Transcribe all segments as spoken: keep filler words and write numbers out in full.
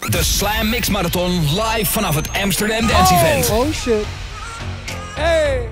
De Slam Mix Marathon live vanaf het Amsterdam Dance oh, Event. Oh shit. Hey.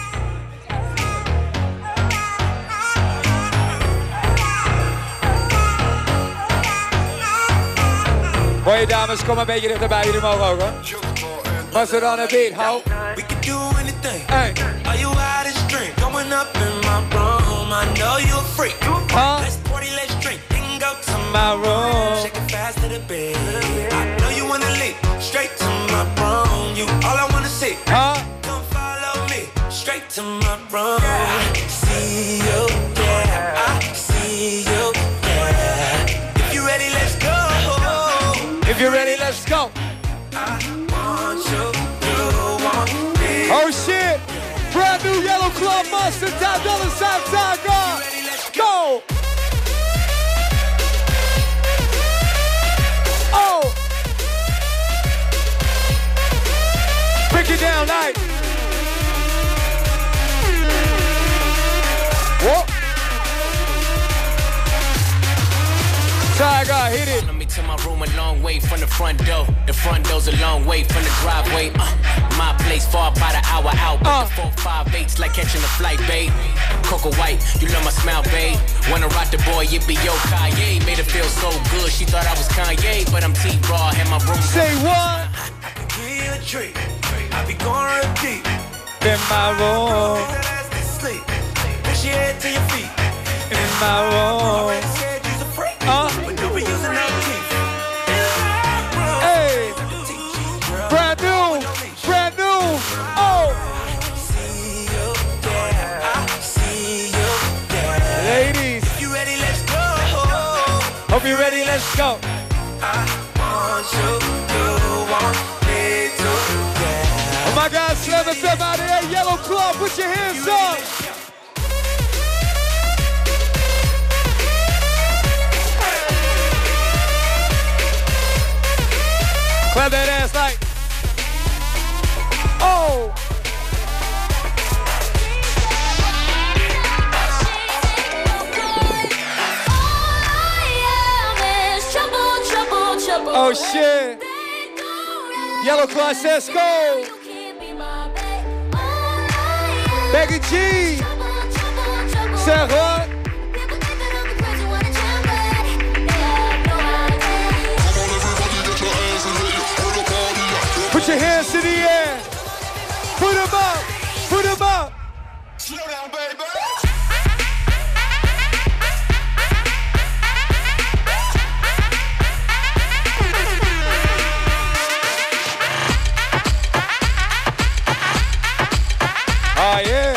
Mooie dames, kom een beetje dichterbij. Jullie mogen ook hoor. Was er dan een beat, hou. We can do anything. Hey. Are you out of drink? Going up in my room. I know you're a freak. Huh? Let's party, let's drink. Then go to My room. Shake it fast to the bed. I know you wanna leave. Straight to my room. You all I wanna see. Huh? Come follow me. Straight to my room. I see you, yeah. I see you, yeah. If you ready, let's go. If you're ready, let's go. I want you, you want me. Oh shit! Brand new Yellow Club Monster, Top Dollar Sign Tiger. Go! Oh! Break it down, like. Whoa! Tiger, hit it. To my room a long way from the front door. The front door's a long way from the driveway. Uh, my place far by the hour out. But uh. the four, five, eight's like catching a flight, babe. Coco White, you love my smile, babe. Wanna rock the boy, it be yo Kanye. Made her feel so good, she thought I was Kanye. But I'm T-Raw, and my room. Say what? I can give you a treat. I be going real deep. In my room. Sleep. Push your head to your feet. In my room. Uh. Hey, brand new, brand new. Oh, ladies, you ready? Let's go. Hope you ready. Let's go. I want you, you want me to. Yeah. Oh my God, Slam F M out here, Yellow Club, put your hands up. Clap that ass like. Oh. Oh shit. Yellow Claw says go. Becky G. Zeg wat? Put your hands in the air. Put them up. Put them up. Slow down, baby. Oh yeah.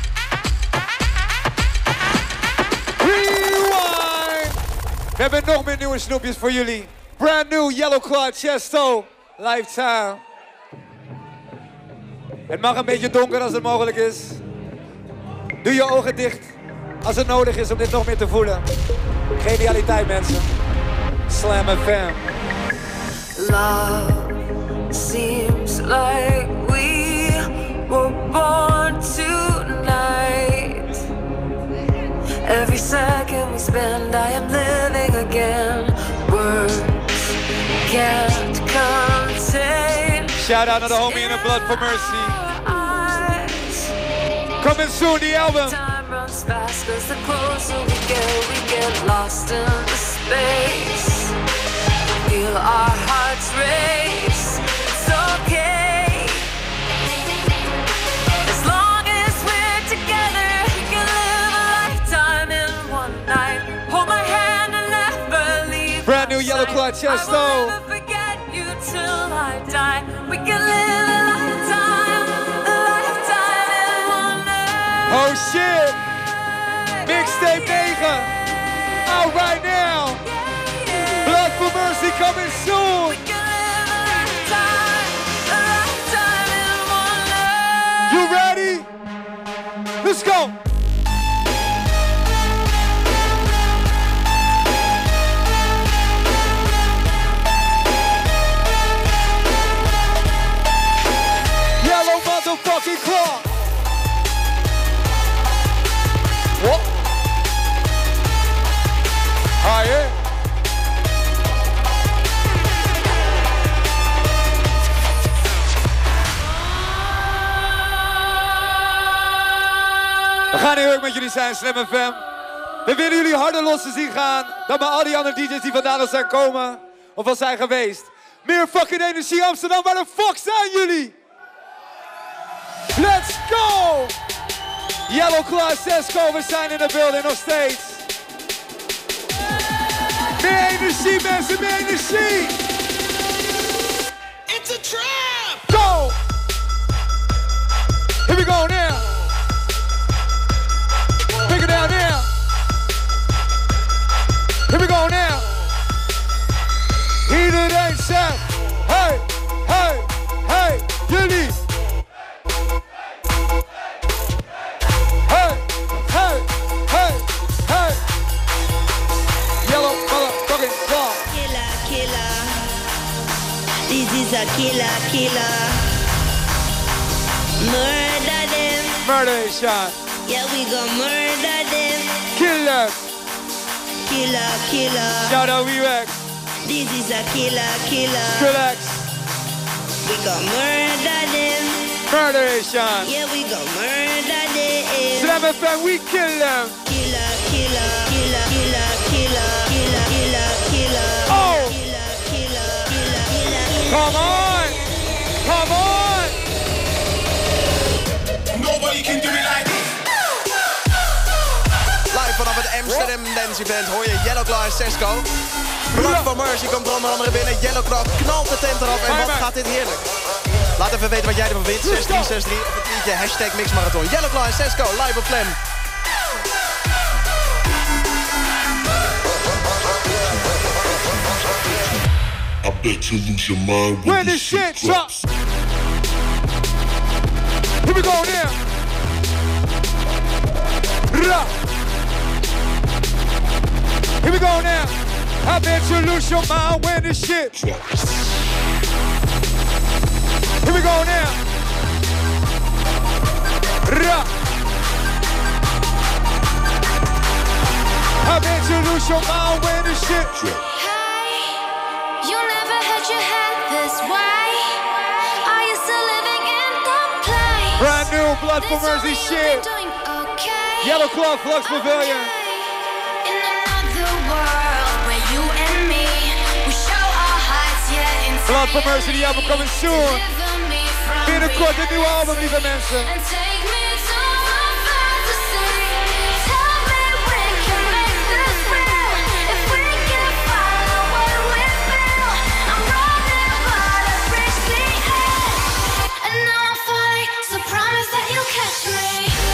Rewind. We hebben nog meer nieuwe snoepjes voor jullie. Brand new Yellow Claw Chesto. Lifetime. Het mag een beetje donker als het mogelijk is. Doe je ogen dicht als het nodig is om dit nog meer te voelen. Genialiteit, mensen. Slam F M. Love seems like we were born tonight. Every second we spend, I am living again. Words can't contain. Shout out to the homie in the Blood for Mercy. Coming soon, the album. Time runs fast, cause the closer we get, we get lost in the space. Feel our hearts race. It's okay. As long as we're together, we can live a lifetime in one night. Hold my hand and never leave. Brand new Yellow Claw Chesto. I will never forget you till I die. We can live a lifetime, a lifetime in one night. Oh shit! Mixtape negen. Out right now. Blood for Mercy coming soon. We can live a lifetime, a lifetime in one night. You ready? Let's go. Yellow motherfucking claw. What? Oh yeah. met jullie zijn, Slam F M. We willen jullie harder los te zien gaan dan bij al die andere D J's die vandaan al zijn komen of al zijn geweest. Meer fucking energie Amsterdam, waar de fuck zijn jullie? Let's go! Yellow Claw, Sesco, we zijn in de building nog steeds. Meer energie mensen, meer energie! It's a trap! Go! Here we go now! Pick it down now! Here we go now! Iedereen zegt, hey, hey, hey, jullie! Hey, hey, hey, hey! Yellow motherfucking claw! Killer, killer. This is a killer, killer. Murder them. Murder shot! Yeah, we gon' murder them. Killer! Killer, killer. Shout out W-X! This is a killer, killer. Relax! We gon' murder them. Murder shot! Yeah, we gon' murder them. Slam F M, we kill them! Killer, killer, killer, killer, killer, killer, killer, killer. Oh! Killer, killer, killer, killer, killer. Come on! Come on! Nobody can do it like this. Live vanaf het Amsterdam Dance Event hoor je Yellow Claw en Sesco. Blood for Mercy komt er onder andere binnen. Yellow Claw knalt de tent eraf. En wat gaat dit heerlijk. Laat even weten wat jij ervan vindt. zes drie zes drie of het tweetje hashtag Mixmarathon. Yellow Claw en Sesco live op Slam. I bet you lose your mind when, When the the shit shit drops. drops! Here we go now! Ra. Here we go now! I bet you lose your mind when the shit drops. Here we go now! Ra. I bet you lose your mind when the shit Drops. You never had your head this way. Are you still living in the place? Brand new Blood for Mercy shit! Doing okay. Yellow Claw Flux Pavilion! In another world where you and me, we show our hearts, yeah, inside. Blood for Mercy, the album coming soon! Deliver me from Binnenkort een nieuwe album, lieve mensen! and take me to a fantasy. Tell me we can make this real. If we can follow what we feel. I'm running but I reach the edge. And now I'm falling, so promise that you'll catch me.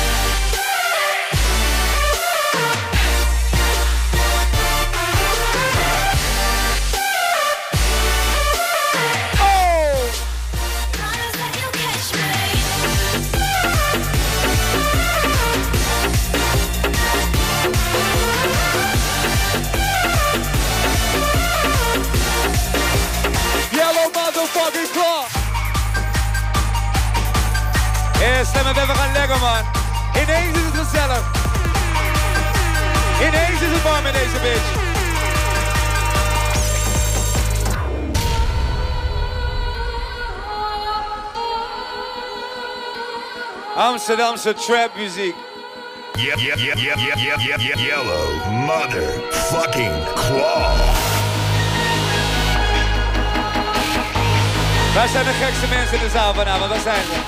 Oh! Promise that you'll catch me. Yellow motherfucking claw! Ja, Slam F M, we gaan lekker, man. Ineens is het gezellig. Ineens is het warm in deze bitch. Amsterdamse trap muziek. Yeah, yeah, yeah, yeah, yeah, yeah, yeah, yeah, yellow motherfucking claw. Waar zijn de gekste mensen in de zaal vanavond? Waar zijn ze?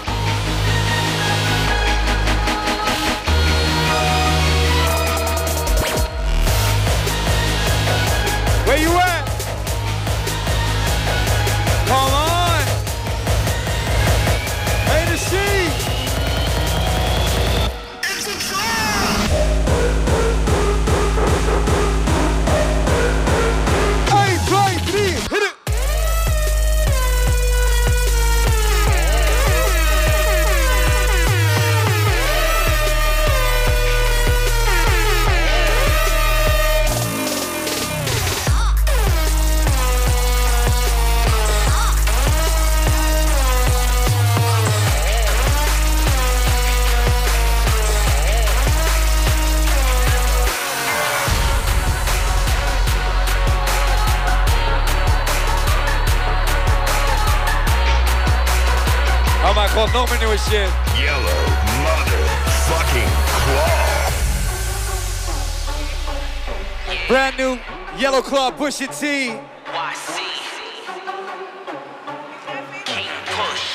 Where you at? Come on! Hey, the sea! It's a trap! Hey, twee, drie, hit it! Oh my god, nog meer nieuwe shit. Yellow motherfucking claw. Brand new Yellow Club, Pusha T. Y C. King Push.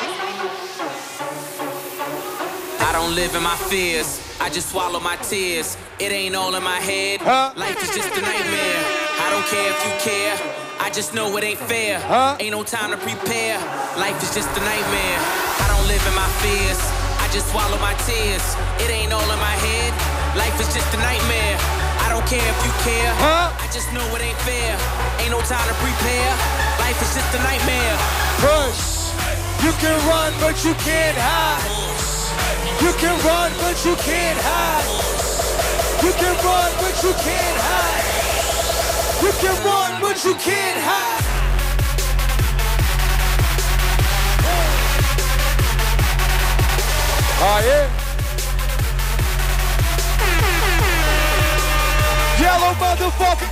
I don't live in my fears. I just swallow my tears. It ain't all in my head. Huh? Life is just a nightmare. I don't care if you care. I just know it ain't fair. Huh? Ain't no time to prepare. Life is just a nightmare. I don't live in my fears. I just swallow my tears. It ain't all in my head. Life is just a nightmare. I don't care if you care. Huh? I just know it ain't fair. Ain't no time to prepare. Life is just a nightmare. Push. You can run, but you can't hide. You can run, but you can't hide. You can run, but you can't hide. You can run, but you can't hide. Oh yeah. Yellow motherfucker.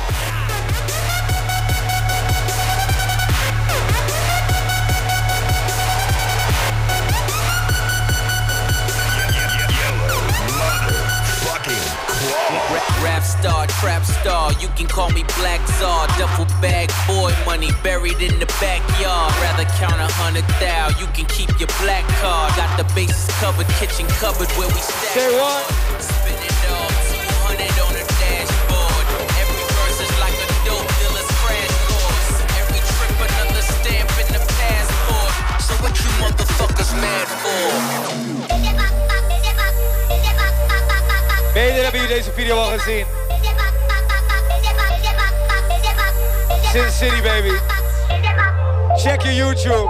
Rap star, trap star, you can call me Black Czar. Duffel bag, boy money buried in the backyard. Rather count a hundred thou, you can keep your black card. Got the bases covered, kitchen cupboard where we stack. Say what? Spin it all, two hundred on the dashboard. Every verse is like a dope dealer's crash course. Every trip another stamp in the passport. So what you motherfuckers mad for? Beter hebben jullie deze video al gezien? Sin City, baby. Check your YouTube.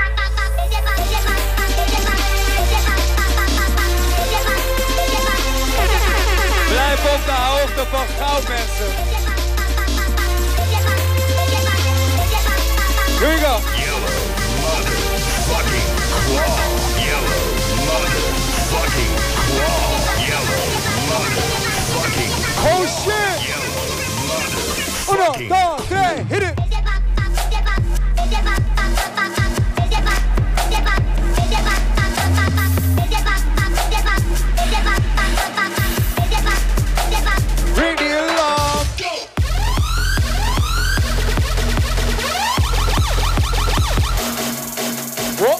Blijf op de hoogte van goud, mensen. Here we go. Yellow motherfucking claw. Yellow motherfucking claw. Yellow motherfucking Oh shit! Uno, dos, tres, hit it! Ring the alarm! What?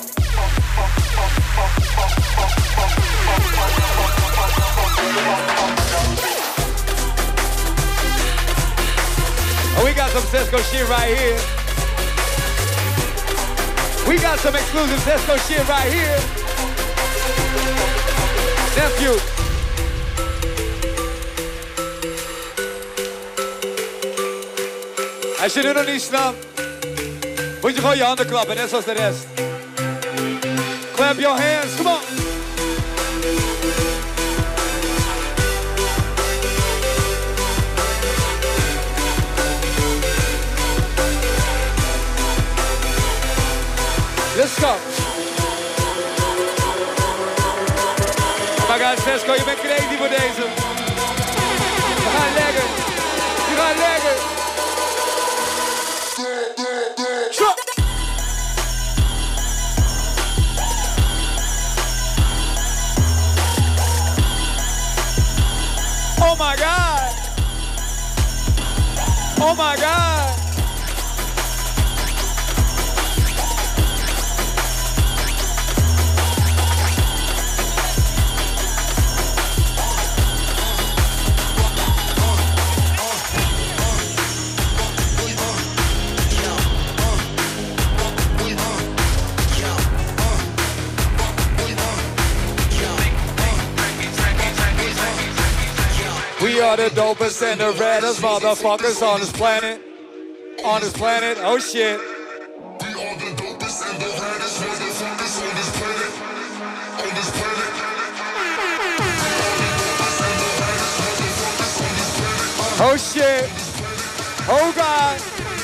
We got some Sesco shit right here. We got some exclusive Sesco shit right here. Nephew. Als je nu nog niet snapt, moet je gewoon je handen klappen, net zoals de rest. Clap your hands, come on. Let's go. Maar gaat Sesco, je bent crazy voor deze. We gaan leggen. We gaan leggen. Shot. Oh my God. Oh my God. We are the dopest and the reddest motherfuckers on this planet. On this planet, oh shit. We are the dopest and the reddest motherfuckers on this planet. On this planet. Oh shit. Oh God.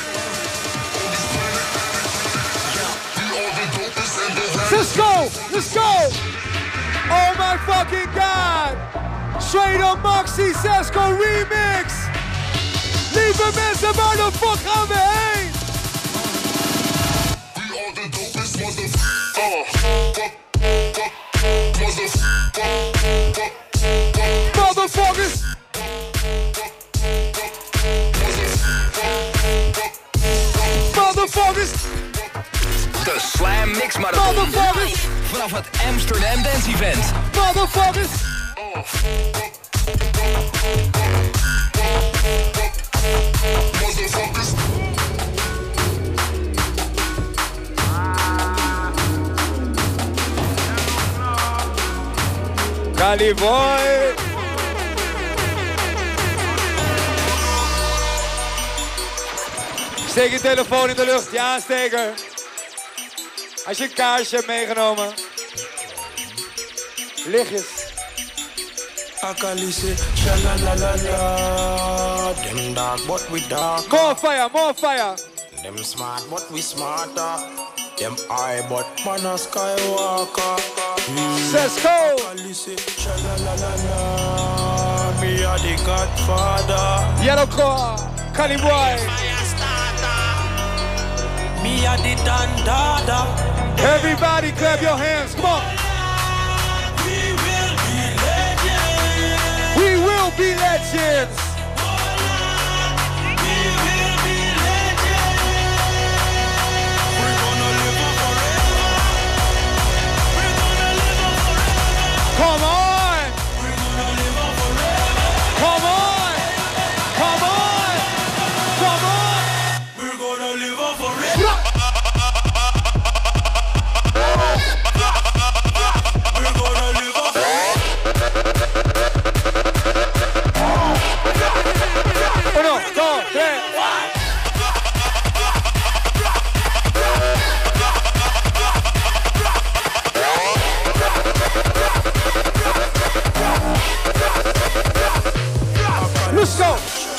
Let's go. Let's go. Oh my fucking God. Straight up Moxie Sesco remix. Lieve mensen, waar de fuck gaan we heen? We are the dopest motherfuckers. Motherfuckers. Motherfuckers. De Slam Mix Marathon. Motherfuckers. Vanaf het Amsterdam Dance Event. Motherfuckers. Motherfuckers. Cali boy. Steek je telefoon in de lucht, je aansteker. Als je een kaarsje hebt meegenomen. Lichtjes. Akalise, shalalalala. Them dark, but we dark. More fire, more fire. Them smart, but we smarter. Them high, but man a skywalker. Mm. Let's go. Akalise, shalalalala. Me a the Godfather. Yellow car, Cali boy. Me a the Dandada. Everybody clap your hands, come on. We will be legends. We will be legends. We will be legends. We're gonna live on forever. We're gonna live on forever. Come on. We're gonna live on forever. Come on. Come on. Come on. We're gonna live on forever. We're gonna live on forever. Uno, dos, tres. Let's go.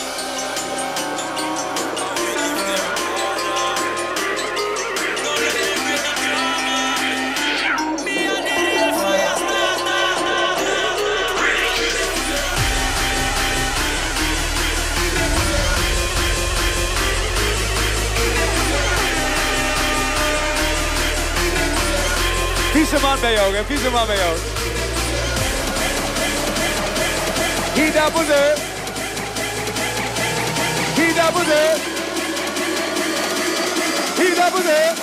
Vieze man ben je ook, hè? Vieze man ben je ook. Hida boeze. Hida boeze. Hida boeze.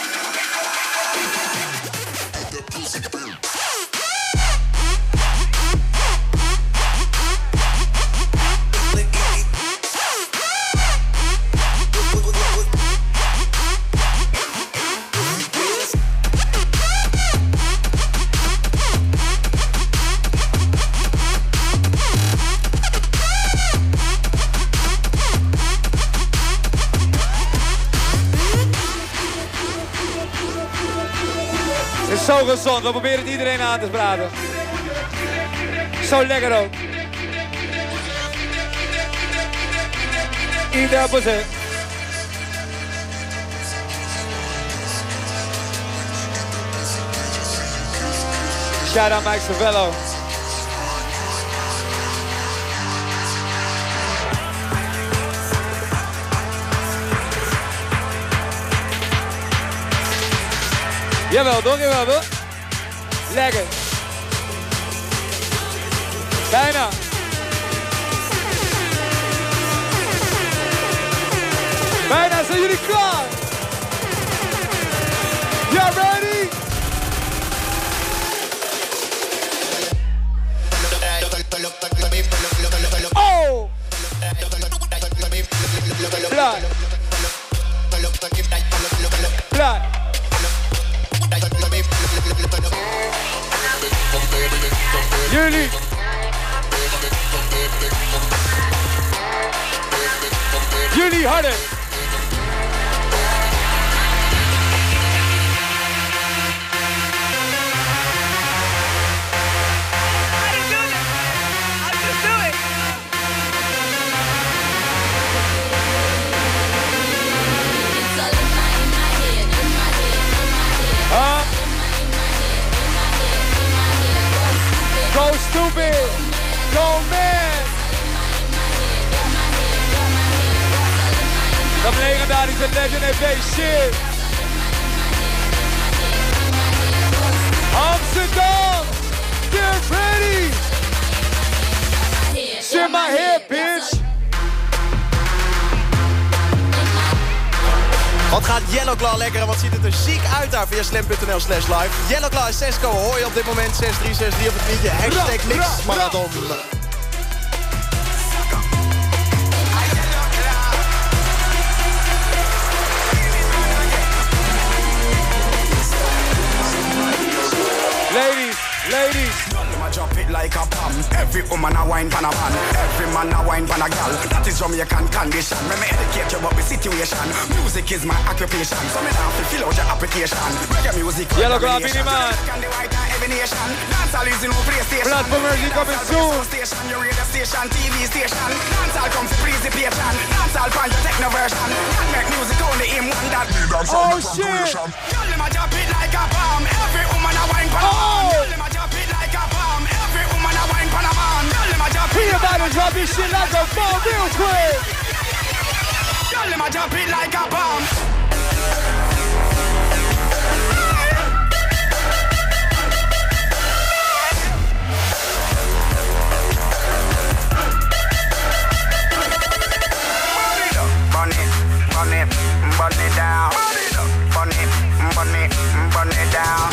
Zo gezond, we proberen het iedereen aan te praten. Zo lekker ook. Ieder bezit. Shout out Mike Savello. Jawel toch, jawel toch? Lekker. Bijna. Bijna zijn jullie klaar. Ja, ready? Oh! Blij. Blij. Jullie. Jullie harder. Go stupid! Go mad! Dat legendarische Legend F B shit! Amsterdam! Get ready! Shit my head, bitch! Wat gaat Yellowclaw lekker en wat ziet het er ziek uit daar via slam punt n l slash live. Yellowclaw en Sesco hoor je op dit moment zes drie zes drie op het liedje. Hashtag mixmarathon. Ladies, ladies. Drop it like a bomb. Every woman a wine pan a man. Every man a wine pan a gal. That is Jamaican condition. Let me educate you about the situation. Music is my occupation. So me now fill out your application. Reggae music. Yellowclaw Miniman. Dancehall is in no PlayStation. Platform Mercy coming soon. Station, your radio station, T V station. Dancehall comes to please the patron. Dancehall pan your techno version. Can't make music only him one that. Oh shit. Girl, them a drop it like a bomb. Every woman a wine pan a man. Girl, them a drop it like a bomb. Every woman a wine pan a man. Girl, them a drop it. We about to drop this shit like a bomb real quick. Girl, them a drop it like a bomb. Burn it, burn it, burn it down. Burn it, burn it, burn it down.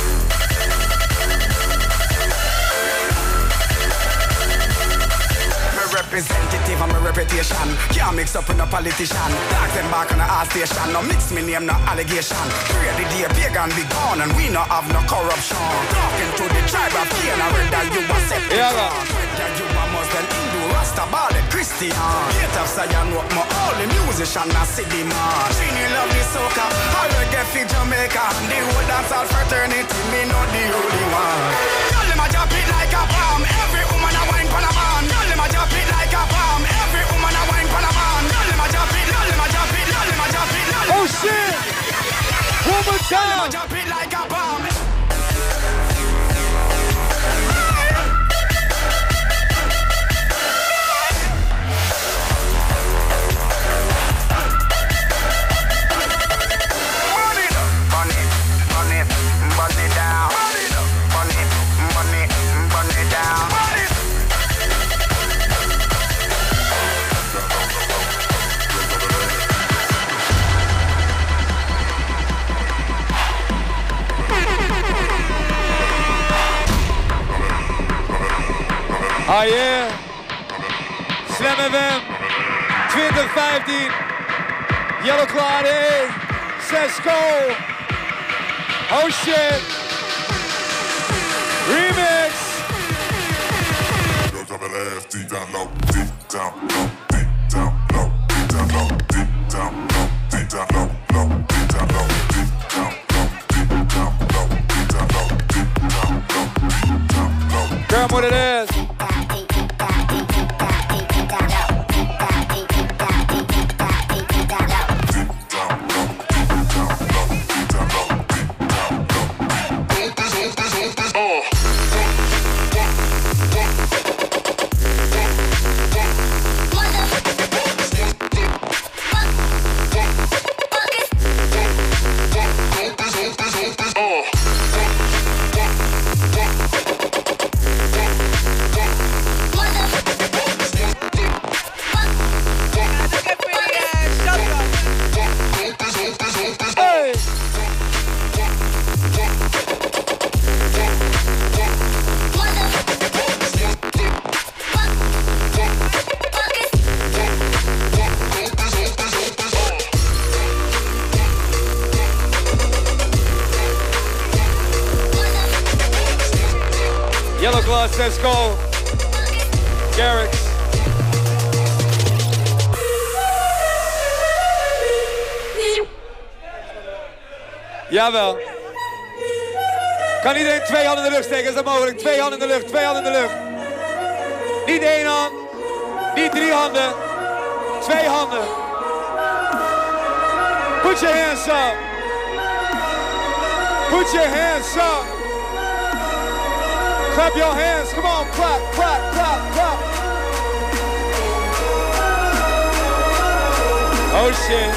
Representative of my reputation. Can't mix up with no politician. Dogs them back on the R station. No mix me name, no allegation. Pray the day pagan be gone and we no have no corruption. Talking to the tribe of Cain, whether you a Septicon, whether you a Muslim, Hindu, Rasta, Bali, Christian. Hate of Zion, what my only musician, I see the man. Trini love the soca, all the get for Jamaica. The whole dancehall fraternity, me know the only one. Girl, them a drop it like a bomb. Every woman a wine pan a man. Girl, them a drop it like a bomb. Every woman a wine pan a man. Girl, them a drop it, girl, them a drop it, girl, them a drop it, girl, them a Oh shit! One more time! drop it like a bomb. Burn it, burn it, burn it down. Burn it, burn it, burn it down. Ah yeah, Slam F M twintig vijftien, Yellowclaw A, Sesco, oh shit, remix. Yo, drop that ass deep down low, deep down low, deep down low, deep down low, deep down low, deep down low, low, deep down low, deep down low, deep down low, deep down low, deep down low, deep down low. Girl, what it is. Yellowclaw, Sesco, Garrix. Jawel. Kan iedereen twee handen in de lucht steken? Is dat mogelijk? Twee handen in de lucht, twee handen in de lucht. Niet één hand, niet drie handen, twee handen. Put your hands up. Put your hands up. Clap your hands, come on, clap, clap, clap, clap. Oh shit.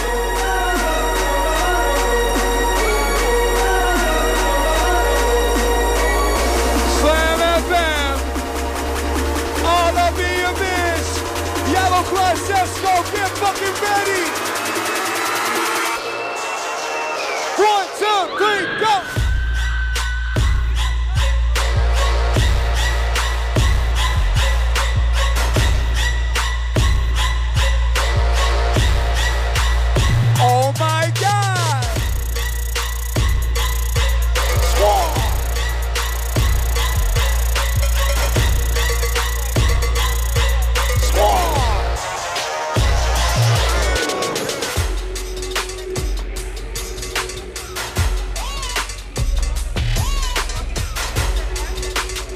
Slam F M. All up in your bitch. Yellowclaw, Sesco, get fucking ready.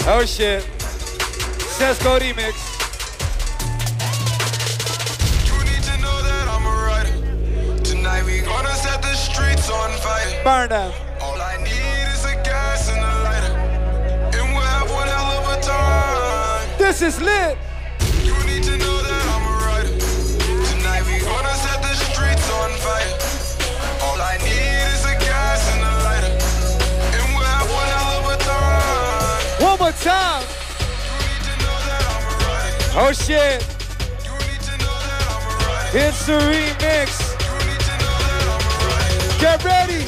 Oh shit. Sesco remix. You need to know that I'm a rider. Tonight we gonna set the streets on fire. Burn them. All I need is a gas and a lighter. And we'll have one hell of a time. This is lit. You need to know that I'm a rider. Tonight we gonna set the streets on fire. All I need is a gas and a lighter. And we'll have one hell of a time. One more time. Oh shit. It's the remix. Get ready.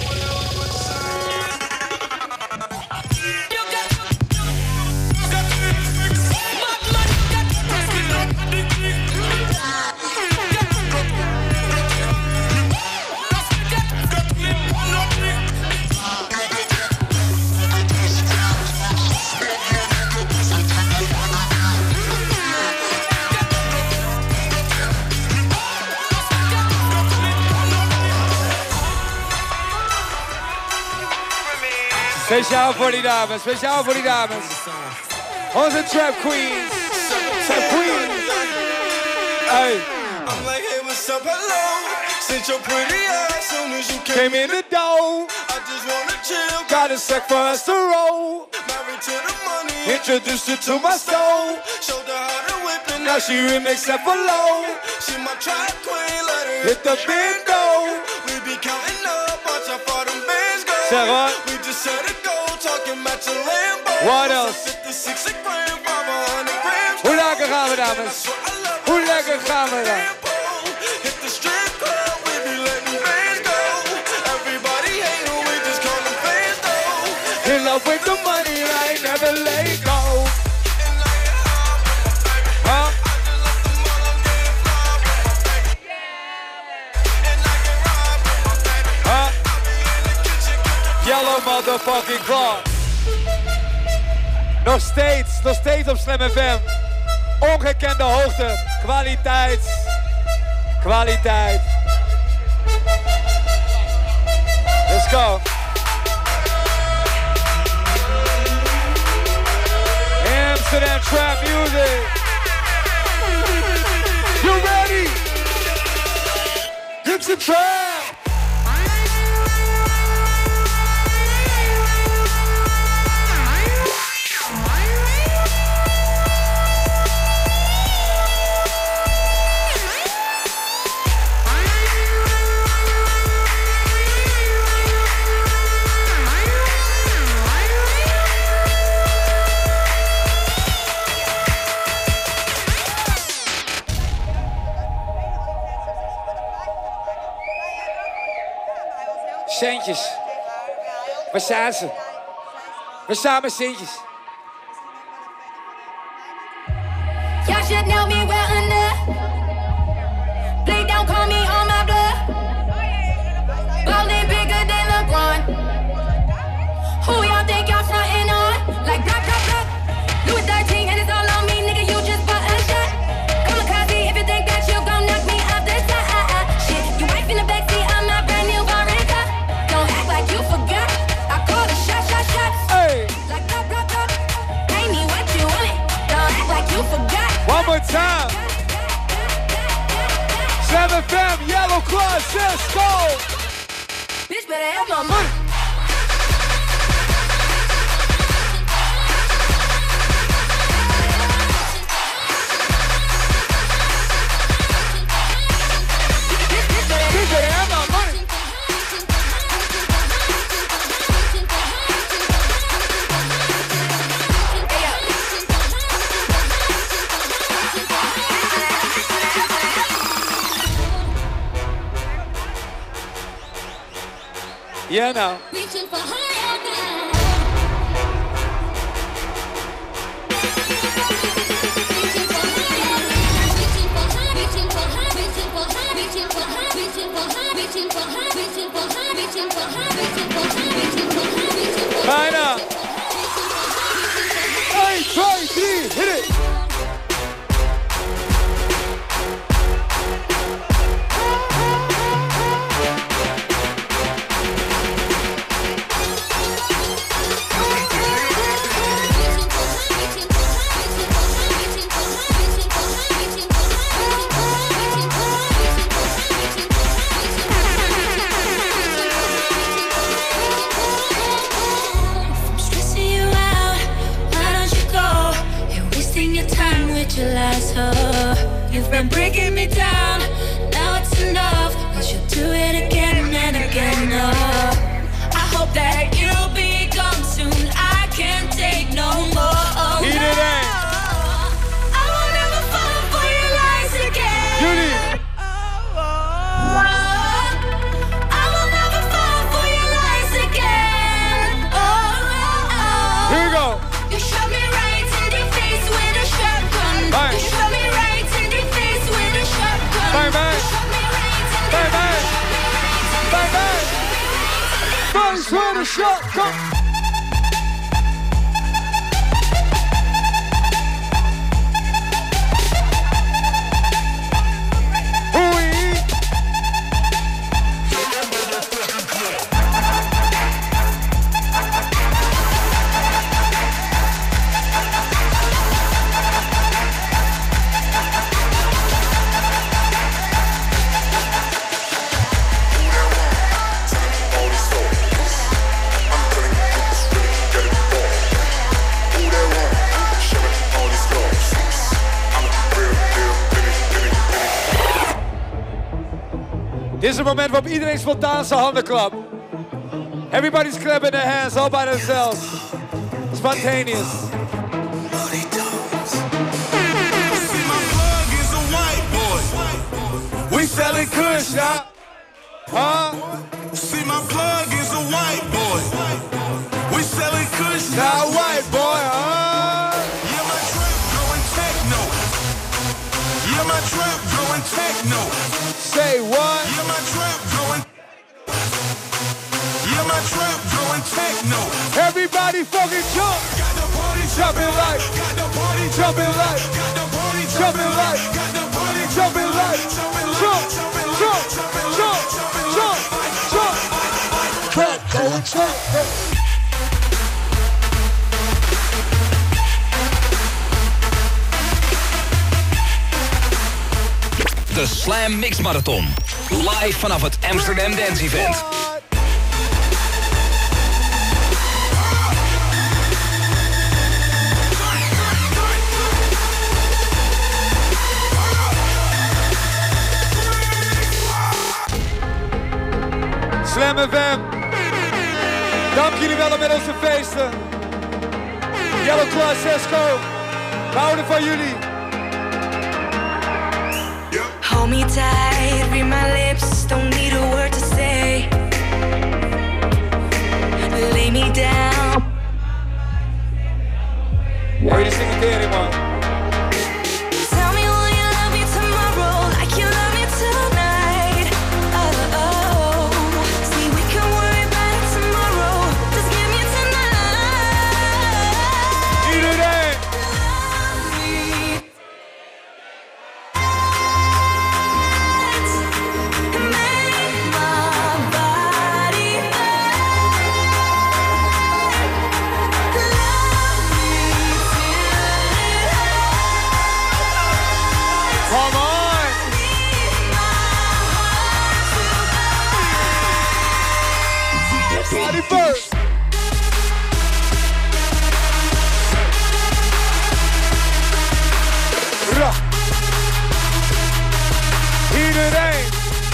Speciaal voor die dames, speciaal voor die dames. Onze trap queens. Trap queens. Hey. I'm like, hey, what's up, hello? Since your pretty ass soon as you came, Came in the door. I just wanna chill. Got a sec for us to roll. Married to the money. Introduced her to my soul. Showed her how to whip and Now she remixed that for low. she my trap queen. Let her Hit the bingo. We be counting up, watch how far them bands go. Zeg hoor. We just set a goal, talking about your Lambo. What else? fifty-six a gram, five hundred grams. Hoe lekker gaan we, dames? Hoe lekker gaan we dan? Hit the strip club, we be letting bands go. Everybody hate who we just call them fans though. In love with the money, I ain't never let go. Huh? Huh? Yellow motherfucking claw. Nog steeds, nog steeds op Slam F M. Ongekende hoogte. Kwaliteit. Kwaliteit. Let's go. Amsterdam trap music. You ready? It's a trap. Centjes. Waar staan ze? Waar staan mijn centjes? Y'all should know me well enough. Please don't call me on my bluff. Ballin' bigger than LeBron. Who y'all think y'all frontin' on? Like rock, rock, rock. Louis thirteen and it's all on me, nigga. You just bought a shot. Kamikaze if you think that you gon' knock me off the side. Shit, you wife in the backseat, I'm not brand new foreign car. Don't act like you forgot. I call the shot, shot, shots. Hey. Like rock, rock, rock. Pay me what you want. Don't act like you forgot. One more time. Slam F M, Yellow Claw, Cisco. Bitch better have my money. Bitch better have my money. Yeah, now. Reaching for higher ground. Reaching for higher ground. Reaching for high, reaching for high, reaching for high, reaching for high, reaching for high, reaching for high, reaching for high, reaching for high, reaching for high, reaching for high, reaching for high. Right now. Hey, try, three, hit it. Reaching been breaking me down. Now it's enough, cause you'll do it again and again. Oh, I hope that you'll be gone soon. I can't take no more. Eat it in. I will never fall for your lies again. Judy. I will never fall for your lies again. Oh, here we go. You shot me right in the face with a shotgun. Bang. You shot me right in the face with a shotgun. Bang, bang. You shot me right in the Bang, bang. face. Bang, bang. Face with a shotgun. Dit is het moment waarop iedereen spontaan zijn handen klapt. Everybody's clapping their hands all by themselves. Spontaneous. We selling kush now. Huh? See my plug is a white boy. We selling kush now, white boy, huh? Yeah, my trap going techno. Yeah, my trap going techno. Say what? Yeah, my trap going. Yeah, my trap going techno. Everybody fucking jump. Got the party jumping like. Got the party jumping like. Got the party jumping like. Got the party jumping like. Jump, jump, jump, jump, jump, jump. Trap going techno. De Slam Mix Marathon. Live vanaf het Amsterdam Dance Event. Slam F M. Dank jullie wel om met ons te feesten. Yellow Claw, Sesco. We houden van jullie. Hold me tight, read my lips, don't need a word to say. Lay me down. Hoor je de secretarie, man? Tell me will you love me tomorrow like you love me tonight. Oh, oh. See, we can worry about it tomorrow. Just give me tonight. Iedereen. Love me. First. Ra. Iedereen.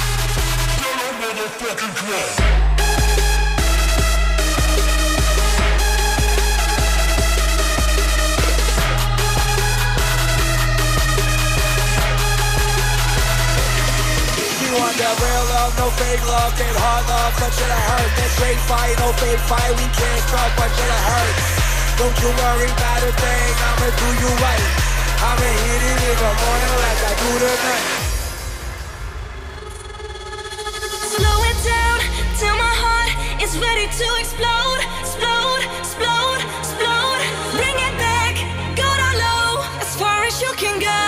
You want that real love, no fake love, that hard love, that shit I hurt. That straight fight, no fake fight, we can't trust, but shit I hurt. Don't you worry about a thing, I'ma do you right. I'ma hit it in the morning like I do tonight. Slow it down till my heart is ready to explode, explode, explode, explode. Bring it back, go down low, as far as you can go.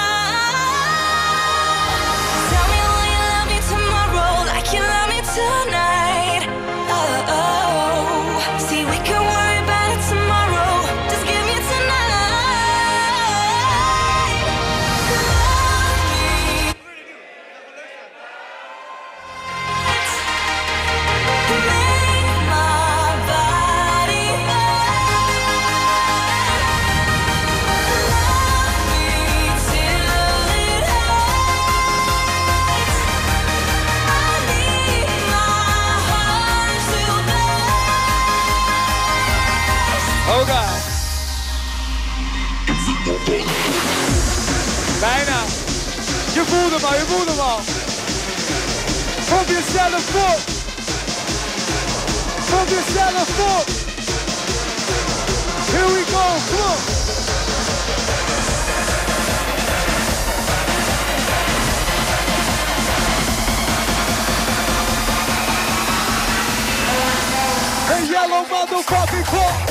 Tell me will you love me tomorrow like you love me tonight. Oh, oh. See, we can worry about it tomorrow. Just give me tonight. Love me. jezelf op. Pump yourself up. Here we go, come on. Hey, yellow motherfucking clock.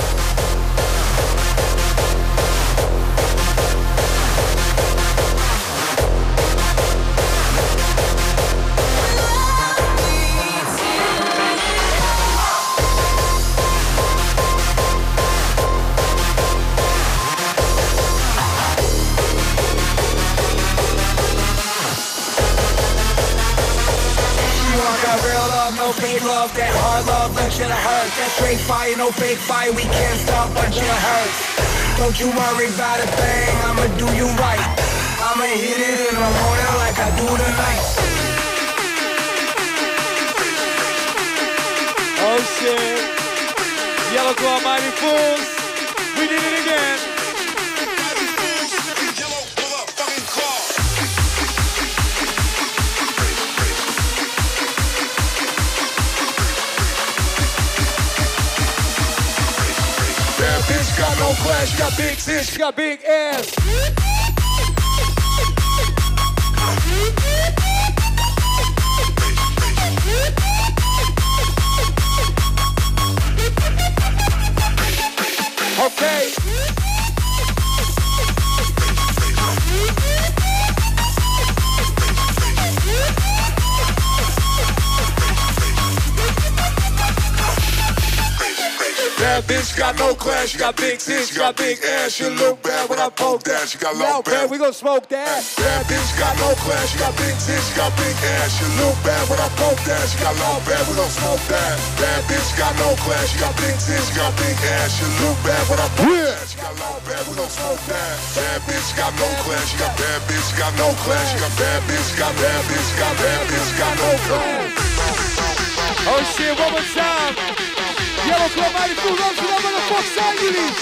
No fake love, that hard love, that shit hurt. That straight fire, no fake fire, we can't stop until it hurts. Don't you worry about a thing, I'ma do you right. I'ma hit it in the morning like I do tonight. Oh shit. Yellow Claw Mighty Fools. We did it again. Bitch got no flesh, got big tits, got big ass. Okay. That bitch got no class, she got big tits, she got big ass. She look bad when I poke that, she got low bad. We gon' smoke that. That bitch got no class, she got big tits, she got big ass. She look bad when I poke that, she got low bad. We gon' smoke that. That bitch got no class, she got big tits, she got big ass. She look bad when I poke that, she got low bad. We gon' smoke that. That bitch got no class, she got bad bitch got no class, she got bad bitch got bad bitch got bad bitch got no class. Oh shit, one more time. Yellow Claw Mighty Fools, Amsterdam, waar de fuck zijn jullie?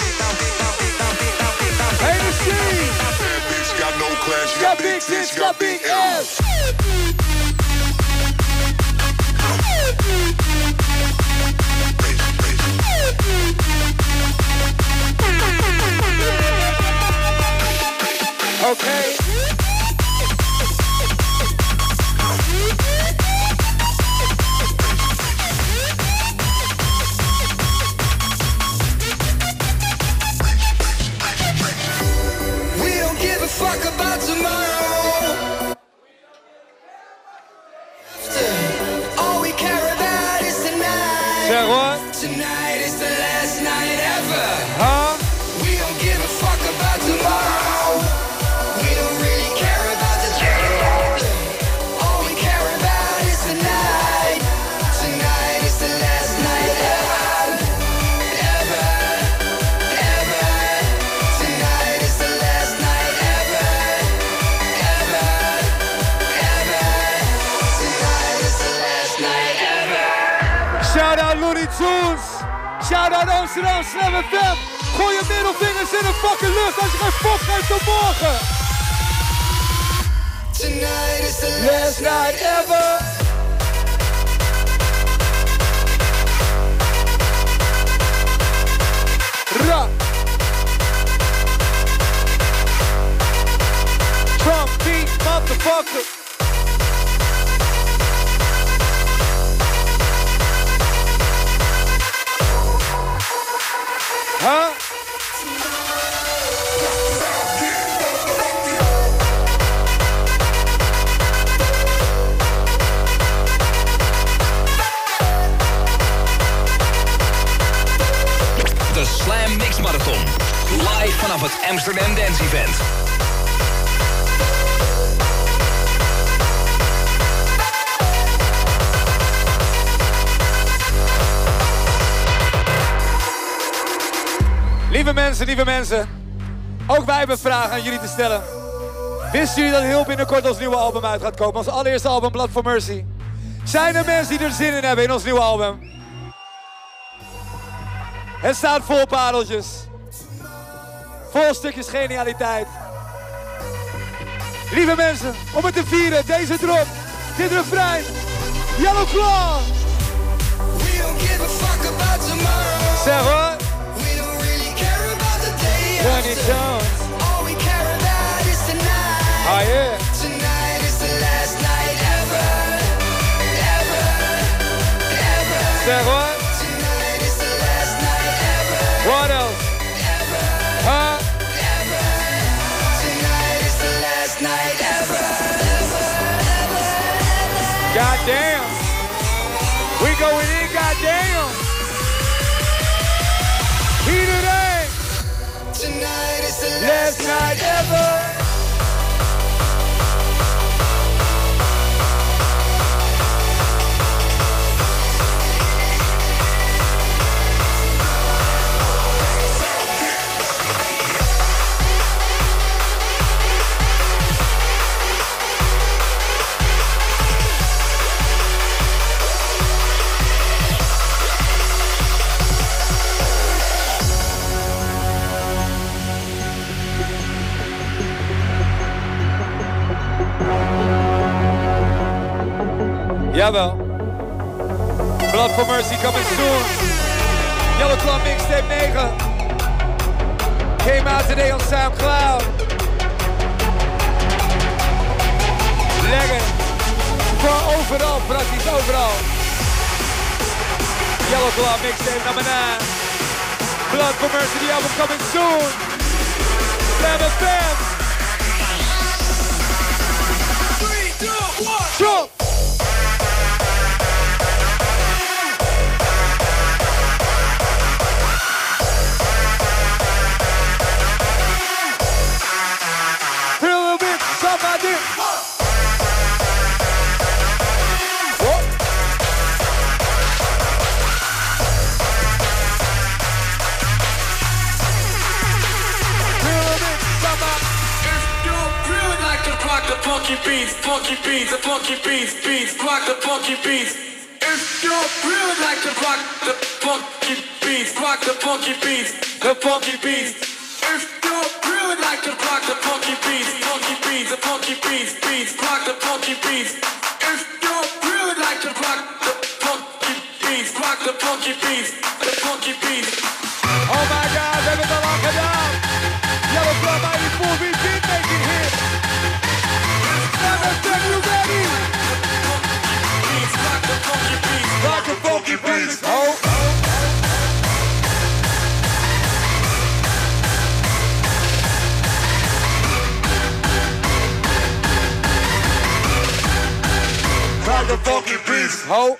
Hey, machine! That bitch got no class, she got big tits, she got big ass. Okay. Fuck about tomorrow. All we care about is tonight. Zeg hoor. Tonight is the last night ever. Huh? We don't give a fuck about tomorrow. We don't really care about the day. All we care about is tonight. Tonight is the last night ever. Ever. Ever. Tonight is the last night ever. Ever. Ever. Tonight is the last night ever. Shout out Looney Tunes. Shout out Amsterdam Slam F M. Gooi je middelvingers in de fucking lucht als je geen fuck geeft tot morgen. Tonight is the last night ever. Ra. Trump beat motherfucker. Huh? De Slam Mix Marathon. Live vanaf het Amsterdam Dance Event. Lieve mensen, lieve mensen. Ook wij hebben vragen aan jullie te stellen. Wisten jullie dat heel binnenkort ons nieuwe album uit gaat komen? Ons allereerste album, Blood for Mercy. Zijn er mensen die er zin in hebben in ons nieuwe album? Het staat vol pareltjes. Vol stukjes genialiteit. Lieve mensen, om het te vieren, deze drop. Dit refrein. Yellow Claw. We don't give a fuck about tomorrow. Zeg wat? We don't really care about the day When it after. comes. All we care about is tonight. Oh yeah. Tonight is the last night ever. Ever. Ever. Zeg wat? Tonight is the last night ever. What else? Ever. Huh? Ever. Tonight is the last night ever. Goddamn. We going in, goddamn. Here today. Tonight is the Last night ever. Jawel. Blood for Mercy coming soon. Yellow Claw Mixtape negen. Came out today on SoundCloud. Lekker. Voor overal, praktisch overal. Yellow Claw Mixtape number nine. Blood for Mercy, the album coming soon. Slam F M. three, two, one. Jump. Somebody. What? Like to rock the funky beats, funky beats, the funky beats, beats, rock the funky beats. If you really like to rock the funky beats, rock the funky beats, the funky beats. If you really like to rock the funky beats, funky beats, the funky beats, beats, rock the funky beats. If you really like to rock the funky beats, rock the funky beats, the funky beats. Oh my God, we hebben het al lang gedaan. Yellow Claw ninety-four, we did make it hit. Never said you ready. Rock the funky beats, Rock the funky beats. Oh. Rock the funky beats. Oh.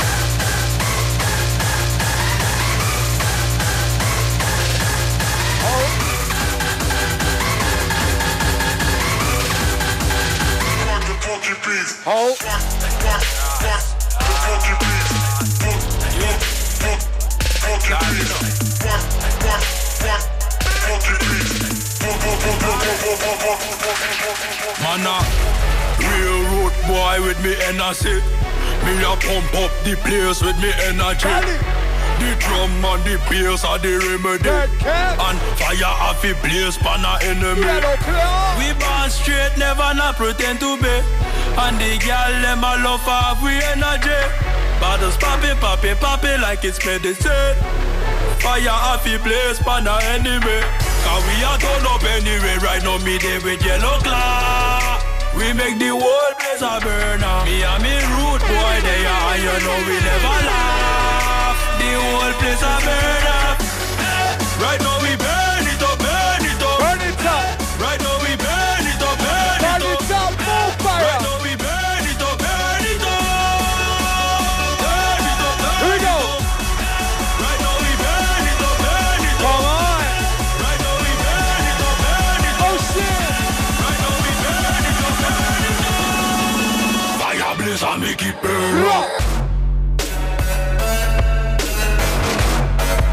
Funky beats. Oh. Fuck, fuck, fuck. The funky beats. Fuck, fuck, fuck. Funky beats. Fuck, fuck, fuck. Funky beats. Fuck, fuck, fuck, fuck, fuck, fuck, fuck, fuck, fuck, fuck. Man, a real road boy with me energy. Me a pump up the place with me energy. The drum and the bass are the remedy. And fire off the blaze pan a enemy. We born straight, never not pretend to be. And the girl them a love have we energy. Bottles popping, popping, popping like it's medicine. Fire off the blaze pan a enemy. Cause we a turn up anyway. Right now me there with Yellow Claw. We make the whole place a burner. Me and me root boy they are, you know we never laugh. The whole place a burn up. Right now we burn it up, burn it up. Burn it up. Right now we burn it up, burn it up. Burn it up, more fire. Right now we burn it up, burn it up. Burn it up, burn Here we go. it up. Right now we burn it up, burn it up. Come on. Right now we burn it up, burn it up. Oh shit. Right now we burn it up, burn it up. Fire blaze and make it burn up.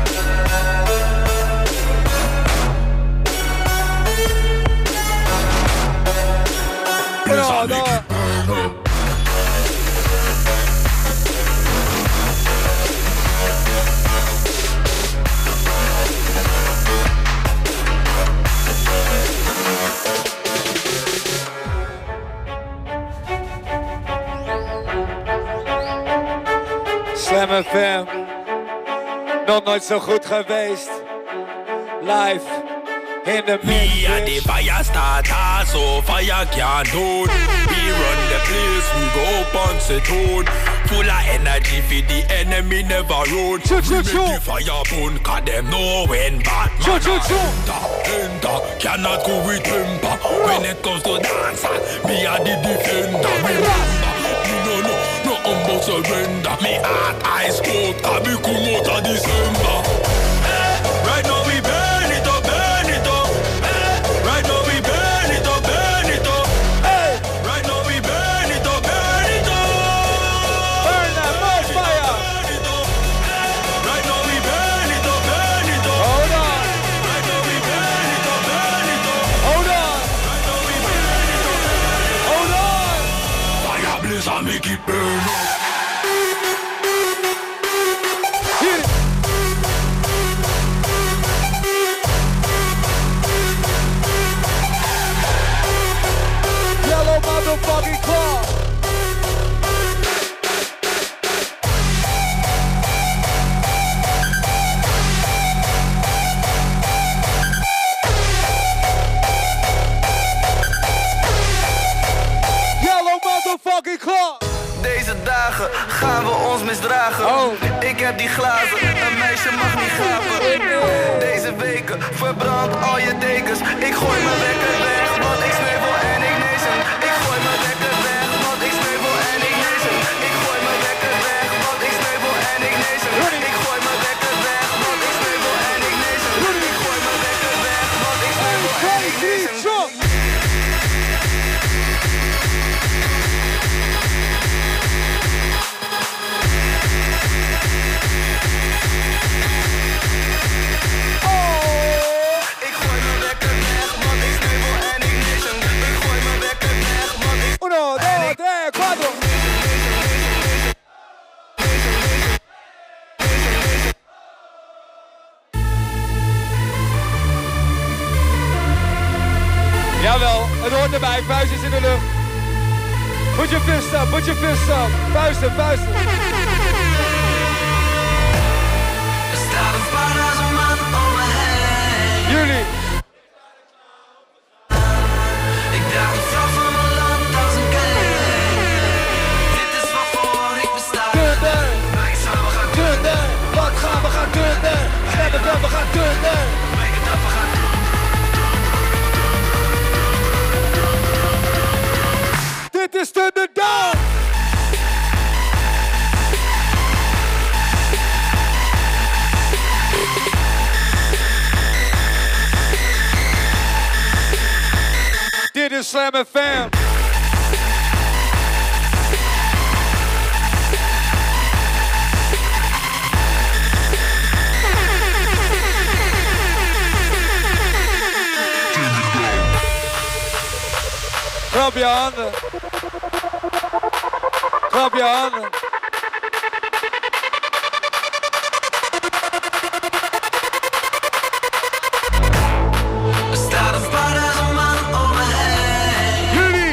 Slam F M. Nog nooit zo goed geweest. Live in the mix. Me and the fire starter, so fire can't hold. We run the place, we go punch the tone. Full of energy for the enemy never run. Choo, choo, We choo. make the fire burn, cause them know when Batman Choo, choo, choo. enter, enter. Cannot go with temper. When it comes to dancing, me and the defender. Remember, me no no, no humble surrender. Me heart eyes cold, cause me come out of December. Eh, right now we burn it up, burn it up. Eh, right now we burn it up, burn it up. Hey, right now we burn it up, burn it up. Burn that more fire. Burn it up. Eh, right now we burn it up, burn it up. Hold on. Right now we burn it up, burn it up. Hold on. Right now we burn it up, burn it up. Hold on. Fire blaze and make it burn up. Hit it. Yellow motherfucking claw. Yellow motherfucking claw. Deze dagen gaan we ons misdragen. Oh. Ik heb die glazen, een meisje mag niet gapen. Deze weken verbrand al je dekens. Ik gooi mijn wekker weg, want ik sneeuwel en ik nezen. Ik gooi mijn wekker weg, want ik sneeuwel en ik nezen. Ik gooi mijn wekker weg, want ik sneeuwel en ik nezen. Ik gooi mijn wekker weg, want ik sneeuwel en ik nezen. Ik gooi mijn wekker weg, want ik sneeuwel en ik nezen. Uno, dos, tres, cuatro. Jawel, het hoort erbij. Vuistjes in de lucht. Put your fist up, put your fist up. Vuisten, vuisten. Er staat een paardenhuis man om me heen. Jullie. Ik draag een vlag van mijn land als een kleding. Dit is waarvoor ik besta. Dunder. Wij samen gaan Dunder. Wat gaan we gaan dunder? Stemmen wel, we gaan dunder. Make it up, we gaan Dit is Thunderdome. Dit is Slam F M. Klap je handen. Klap je handen. Er staat een paardenhuis man om me heen. Jullie.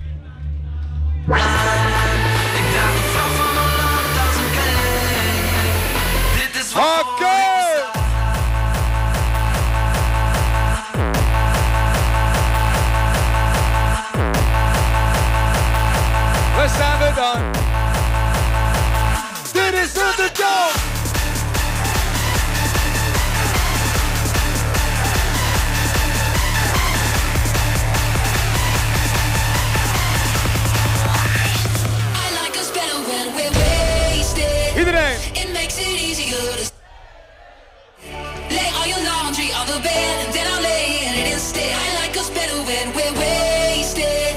Ik draag een vlag van mijn land als een kleding. Dit is waarvoor ik Oké. We zijn we dan. Dit is Thunderdome. I like us better when we're wasted. Iedereen. It makes it easier to lay all your laundry on the bed, then I'll lay in it instead. I like us better when we're wasted.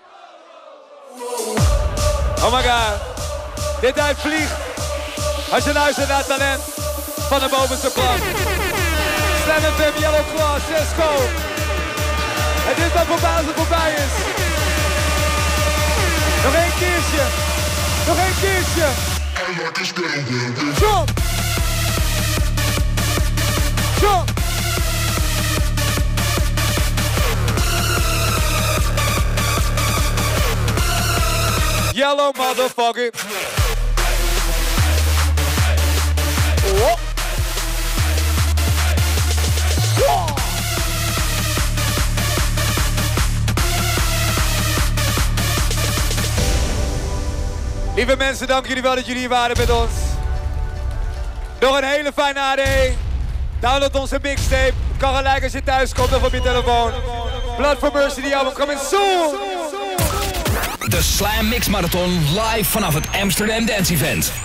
Oh my god. Dit uit vliegt. Als je luistert naar het talent van de bovenste klas. Slam F M, Yellow Claw, Cisco. Het is dat voorbij als het voorbij is. Nog één keertje. Nog één keertje. Jump. Jump. Yellow motherfucker. Lieve mensen, dank jullie wel dat jullie hier waren met ons. Nog een hele fijne A D. Download onze mixtape. Kan gelijk als je thuis komt of op je telefoon. Blood for Mercy, die album coming soon. De Slam Mix Marathon live vanaf het Amsterdam Dance Event.